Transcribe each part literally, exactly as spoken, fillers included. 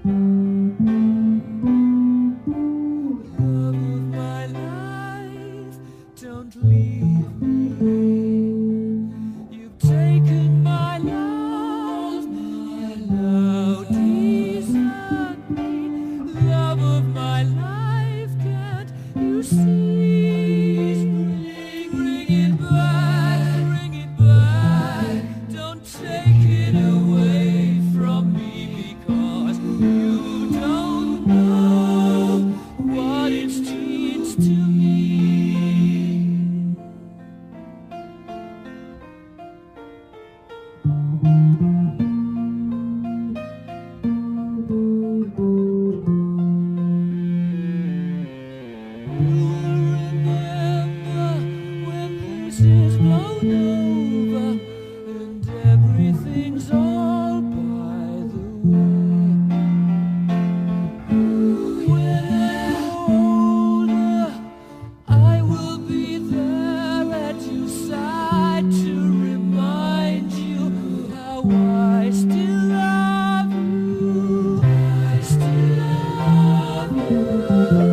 my life, don't leave me. You've taken my love, my love desert me. Love of my life, can't you see? Bring, bring it back, bring it back. Don't take it away from me, because you don't know what it means to me. Remember when this is blown over and everything's all by the way. When I'm older, I will be there at your side to remind you how I still love you. I still love you.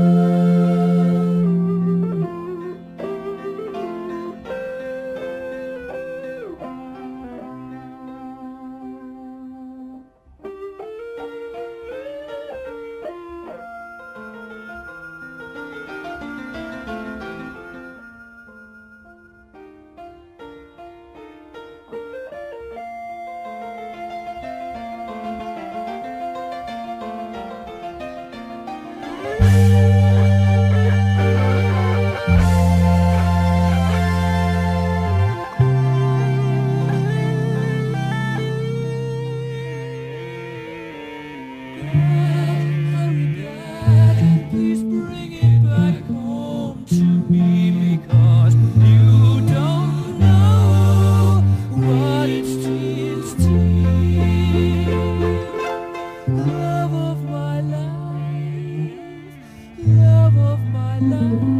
Hurry back, please bring it back home to me, because you don't know what it means to me. Love of my life, love of my life.